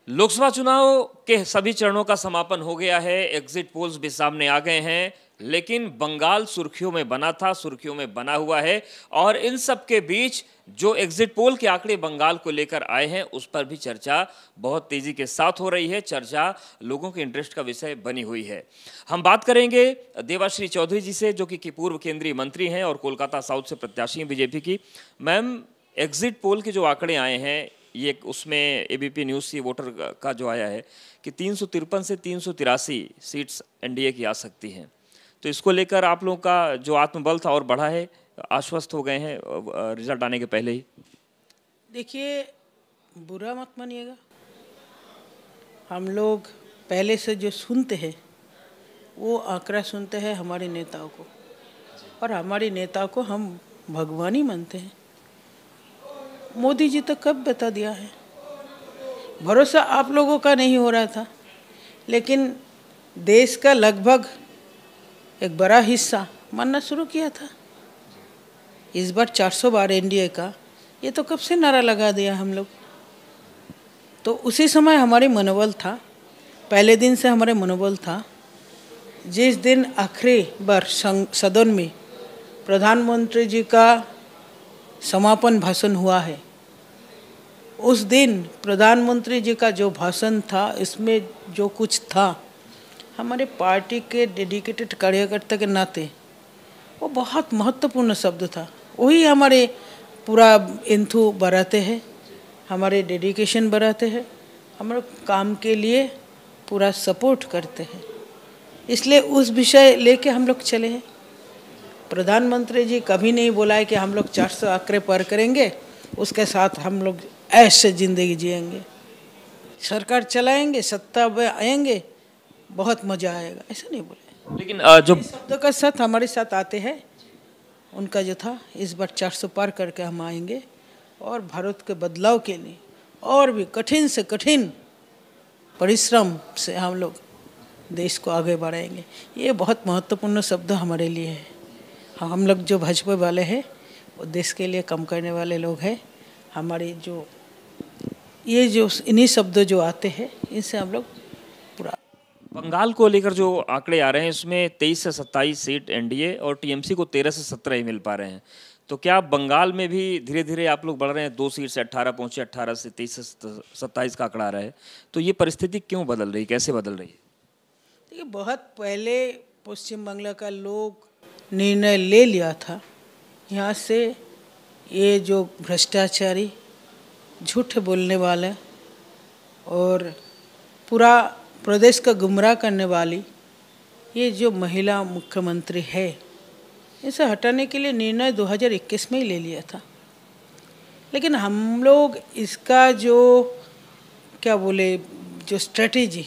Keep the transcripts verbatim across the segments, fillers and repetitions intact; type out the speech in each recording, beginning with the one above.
लोकसभा चुनाव के सभी चरणों का समापन हो गया है। एग्जिट पोल्स भी सामने आ गए हैं, लेकिन बंगाल सुर्खियों में बना था, सुर्खियों में बना हुआ है। और इन सब के बीच जो एग्जिट पोल के आंकड़े बंगाल को लेकर आए हैं, उस पर भी चर्चा बहुत तेजी के साथ हो रही है। चर्चा लोगों के इंटरेस्ट का विषय बनी हुई है। हम बात करेंगे देवाश्री चौधरी जी से, जो कि पूर्व केंद्रीय मंत्री हैं और कोलकाता साउथ से प्रत्याशी हैं बीजेपी की। मैम, एग्जिट पोल के जो आंकड़े आए हैं, ये उसमें एबीपी न्यूज़ की वोटर का जो आया है कि तीन सौ तिरपन से तीन सौ तिरासी सीट्स एनडीए की आ सकती हैं। तो इसको लेकर आप लोगों का जो आत्मबल था और बढ़ा है, आश्वस्त हो गए हैं रिजल्ट आने के पहले ही? देखिए, बुरा मत मानिएगा, हम लोग पहले से जो सुनते हैं वो आंकड़ा सुनते हैं हमारे नेताओं को, और हमारे नेताओं को हम भगवान ही मानते हैं। मोदी जी तो कब बता दिया है, भरोसा आप लोगों का नहीं हो रहा था, लेकिन देश का लगभग एक बड़ा हिस्सा मानना शुरू किया था। इस बार चार सौ बार एनडीए का, ये तो कब से नारा लगा दिया हम लोग। तो उसी समय हमारे मनोबल था, पहले दिन से हमारे मनोबल था। जिस दिन आखिरी बार सदन में प्रधानमंत्री जी का समापन भाषण हुआ है, उस दिन प्रधानमंत्री जी का जो भाषण था, इसमें जो कुछ था, हमारे पार्टी के डेडिकेटेड कार्यकर्ता के नाते वो बहुत महत्वपूर्ण शब्द था। वही हमारे पूरा इंथू बढ़ाते हैं, हमारे डेडिकेशन बढ़ाते हैं, हमारे काम के लिए पूरा सपोर्ट करते हैं। इसलिए उस विषय लेके हम लोग चले हैं। प्रधानमंत्री जी कभी नहीं बोला है कि हम लोग चार सौ आंकड़े पार करेंगे, उसके साथ हम लोग ऐसे ज़िंदगी जिएंगे, सरकार चलाएंगे, सत्ता में आएंगे, बहुत मज़ा आएगा, ऐसा नहीं बोले। लेकिन जो शब्दों का साथ हमारे साथ आते हैं, उनका जो था, इस बार चार सौ पार करके हम आएंगे और भारत के बदलाव के लिए और भी कठिन से कठिन परिश्रम से हम लोग देश को आगे बढ़ाएंगे। ये बहुत महत्वपूर्ण शब्द हमारे लिए है। हम लोग जो भाजपा वाले हैं वो देश के लिए काम करने वाले लोग हैं। हमारे जो ये जो इन्हीं शब्द जो आते हैं, इनसे हम लोग पूरा। बंगाल को लेकर जो आंकड़े आ रहे हैं, इसमें तेईस से सत्ताईस सीट एनडीए और टीएमसी को तेरह से सत्रह ही मिल पा रहे हैं। तो क्या बंगाल में भी धीरे धीरे आप लोग बढ़ रहे हैं? दो सीट से अट्ठारह पहुंचे, अट्ठारह से तेईस से सत्ताईस का आंकड़ा आ रहा है। तो ये परिस्थिति क्यों बदल रही, कैसे बदल रही है? देखिए, बहुत पहले पश्चिम बंगाल का लोग निर्णय ले लिया था, यहाँ से ये जो भ्रष्टाचारी, झूठ बोलने वाले और पूरा प्रदेश का गुमराह करने वाली ये जो महिला मुख्यमंत्री है, इसे हटाने के लिए निर्णय दो हज़ार इक्कीस में ही ले लिया था। लेकिन हम लोग इसका जो क्या बोले, जो स्ट्रेटेजी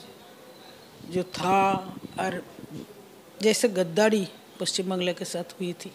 जो था, और जैसे गद्दारी पश्चिम बंगाल के साथ हुई थी,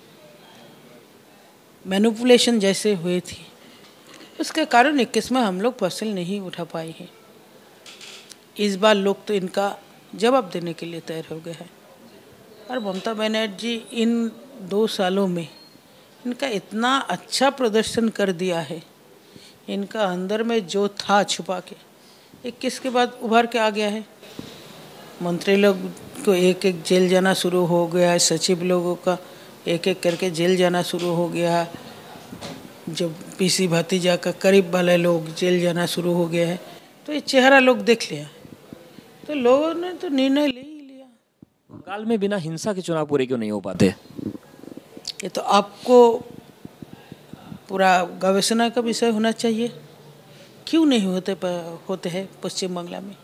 मैनिपुलेशन जैसे हुई थी, उसके कारण इक्कीस में हम लोग फसल नहीं उठा पाए हैं। इस बार लोग तो इनका जवाब देने के लिए तैयार हो गए हैं। और ममता बनर्जी इन दो सालों में इनका इतना अच्छा प्रदर्शन कर दिया है, इनका अंदर में जो था छुपा के, इक्कीस के बाद उभर के आ गया है। मंत्री लोग को एक एक जेल जाना शुरू हो गया है, सचिव लोगों का एक एक करके जेल जाना शुरू हो गया, जो पीसी भतीजा का करीब वाले लोग जेल जाना शुरू हो गया है। तो ये चेहरा लोग देख लिया, तो लोगों ने तो निर्णय ले ही लिया। बंगाल में बिना हिंसा के चुनाव पूरे क्यों नहीं हो पाते? ये तो आपको पूरा गवेषणा का विषय होना चाहिए, क्यों नहीं होते होते हैं पश्चिम बंगाल में।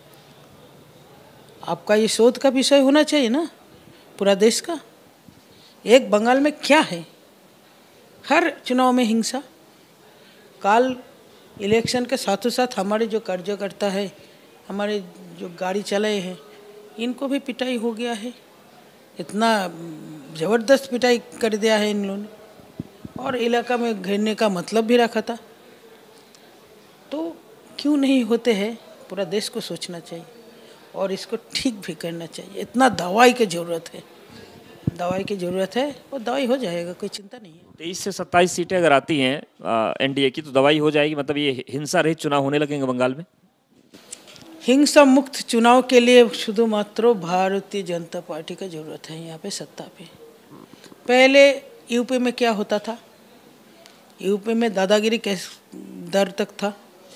आपका ये शोध का विषय होना चाहिए ना, पूरा देश का। एक बंगाल में क्या है, हर चुनाव में हिंसा। काल इलेक्शन के साथों साथ हमारे जो कार्यकर्ता है, हमारे जो गाड़ी चलाए हैं, इनको भी पिटाई हो गया है। इतना ज़बरदस्त पिटाई कर दिया है इन लोगों ने, और इलाका में घेरने का मतलब भी रखा था। तो क्यों नहीं होते हैं, पूरा देश को सोचना चाहिए और इसको ठीक भी करना चाहिए। इतना दवाई की ज़रूरत है, दवाई की ज़रूरत है, वो दवाई हो जाएगा, कोई चिंता नहीं है। तेईस से सत्ताईस सीटें अगर आती हैं एनडीए की, तो दवाई हो जाएगी? मतलब ये हिंसा रहित चुनाव होने लगेंगे बंगाल में? हिंसा मुक्त चुनाव के लिए शुद्ध मात्र भारतीय जनता पार्टी का जरूरत है यहाँ पे सत्ता पे। पहले यूपी में क्या होता था, यूपी में दादागिरी कैस दर तक था।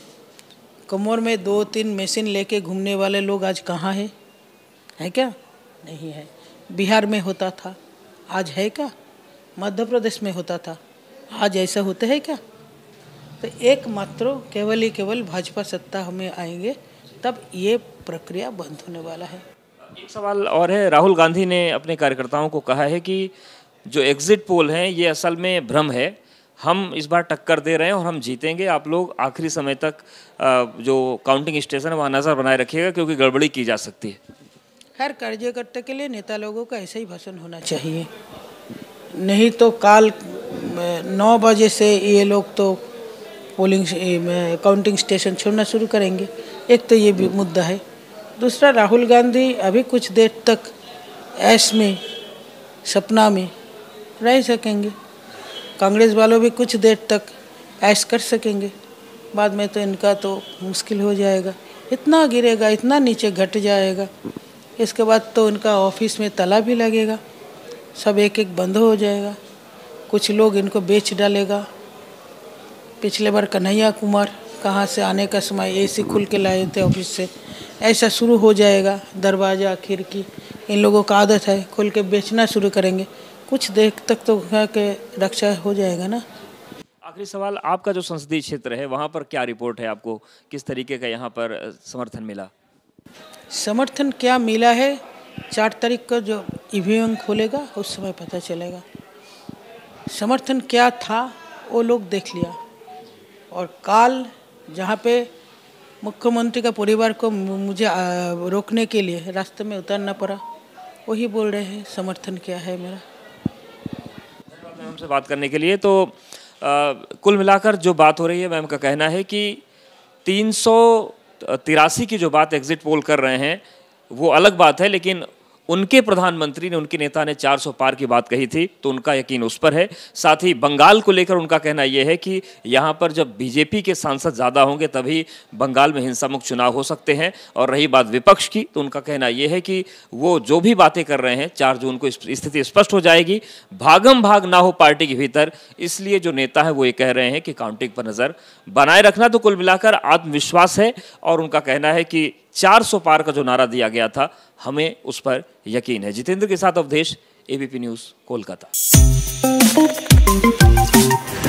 कमर में दो तीन मशीन लेके घूमने वाले लोग आज कहाँ हैं? है क्या? नहीं है। बिहार में होता था, आज है क्या? मध्य प्रदेश में होता था, आज ऐसा होता है क्या? तो एकमात्र केवल ही केवल भाजपा सत्ता हमें आएंगे तब ये प्रक्रिया बंद होने वाला है। एक सवाल और है, राहुल गांधी ने अपने कार्यकर्ताओं को कहा है कि जो एग्जिट पोल हैं ये असल में भ्रम है, हम इस बार टक्कर दे रहे हैं और हम जीतेंगे, आप लोग आखिरी समय तक जो काउंटिंग स्टेशन है वहाँ नज़र बनाए रखिएगा क्योंकि गड़बड़ी की जा सकती है। हर कार्यकर्ता के लिए नेता लोगों का ऐसा ही भाषण होना चाहिए, नहीं तो काल नौ बजे से ये लोग तो पोलिंग काउंटिंग स्टेशन छोड़ना शुरू करेंगे। एक तो ये भी मुद्दा है। दूसरा, राहुल गांधी अभी कुछ देर तक ऐश में सपना में रह सकेंगे, कांग्रेस वालों भी कुछ देर तक ऐश कर सकेंगे, बाद में तो इनका तो मुश्किल हो जाएगा, इतना गिरेगा, इतना नीचे घट जाएगा, इसके बाद तो इनका ऑफिस में ताला भी लगेगा, सब एक एक बंद हो जाएगा, कुछ लोग इनको बेच डालेगा। पिछले बार कन्हैया कुमार कहाँ से आने का समय एसी खुल के लाए थे ऑफिस से, ऐसा शुरू हो जाएगा। दरवाज़ा खिड़की इन लोगों का आदत है, खोल के बेचना शुरू करेंगे, कुछ देर तक तो घर के रक्षा हो जाएगा ना। आखिरी सवाल, आपका जो संसदीय क्षेत्र है वहाँ पर क्या रिपोर्ट है, आपको किस तरीके का यहाँ पर समर्थन मिला? समर्थन क्या मिला है, चार तारीख को जो ईवीएम खोलेगा उस समय पता चलेगा। समर्थन क्या था वो लोग देख लिया, और काल जहाँ पे मुख्यमंत्री का परिवार को मुझे रोकने के लिए रास्ते में उतरना पड़ा, वही बोल रहे हैं समर्थन क्या है मेरा। हमसे बात करने के लिए तो आ, कुल मिलाकर जो बात हो रही है, मैम का कहना है कि तीन सौ तिरासी की जो बात एग्जिट पोल कर रहे हैं वो अलग बात है, लेकिन उनके प्रधानमंत्री ने, उनके नेता ने चार सौ पार की बात कही थी तो उनका यकीन उस पर है। साथ ही बंगाल को लेकर उनका कहना यह है कि यहाँ पर जब बीजेपी के सांसद ज़्यादा होंगे तभी बंगाल में हिंसा मुक्त चुनाव हो सकते हैं। और रही बात विपक्ष की, तो उनका कहना यह है कि वो जो भी बातें कर रहे हैं चार जून को स्थिति स्पष्ट हो जाएगी, भागम भाग ना हो पार्टी के भीतर, इसलिए जो नेता है वो ये कह रहे हैं कि काउंटिंग पर नज़र बनाए रखना। तो कुल मिलाकर आत्मविश्वास है और उनका कहना है कि चार सौ पार का जो नारा दिया गया था हमें उस पर यकीन है। जितेंद्र के साथ अवधेश, एबीपी न्यूज़, कोलकाता।